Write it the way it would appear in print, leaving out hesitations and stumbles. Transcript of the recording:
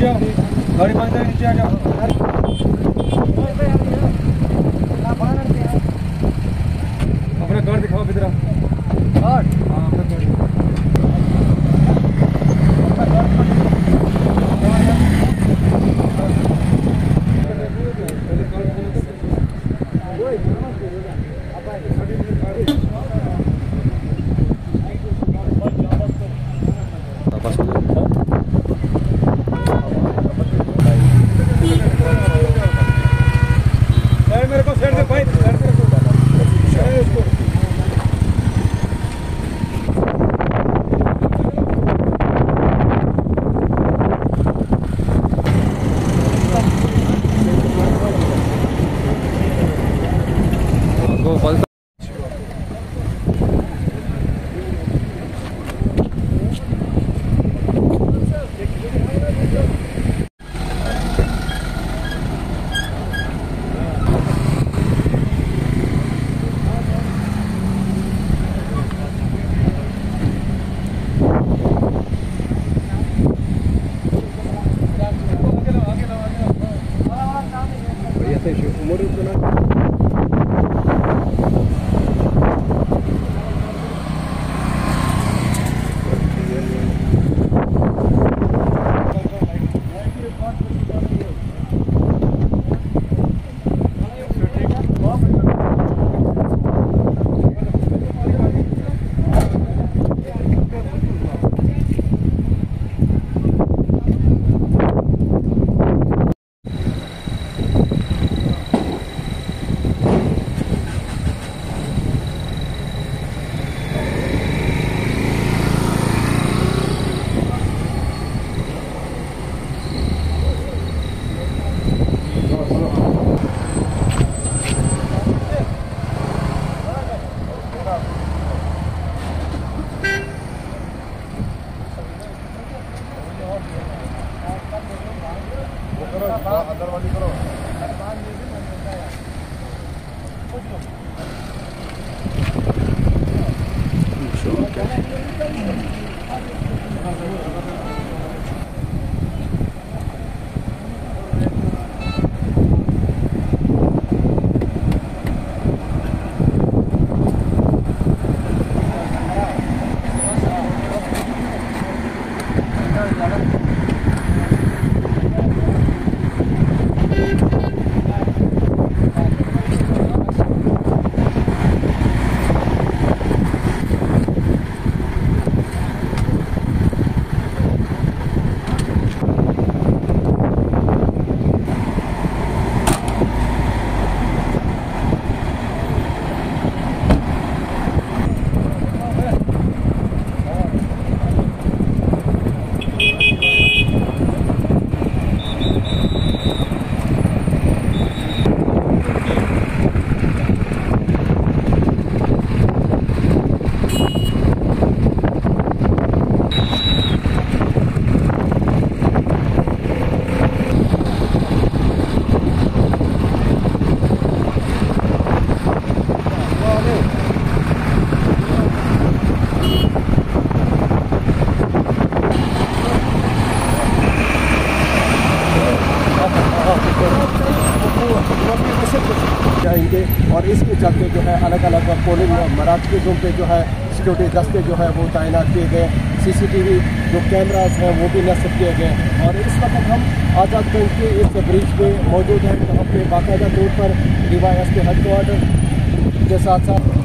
नीचे आओ, गाड़ी बंद है, नीचे आ जाओ। अपना घर दिखाओ किधर? हाँ, अपना घर। मेरे को साइड से भाई, साइड से रखो उसको। जाएंगे और इसके चलते जो है अलग अलग पोलिंग मराकज़ों पे जो है सिक्योरिटी दस्ते जो है वो तैनात किए गए, सीसीटीवी जो कैमरास हैं वो भी नस्ब किए गए। और इस वक्त हम आज़ादगंज के इस ब्रिज पे मौजूद हैं, जहाँ पे बाकायदा तौर पर DYSP हेडक्वार्टर के साथ साथ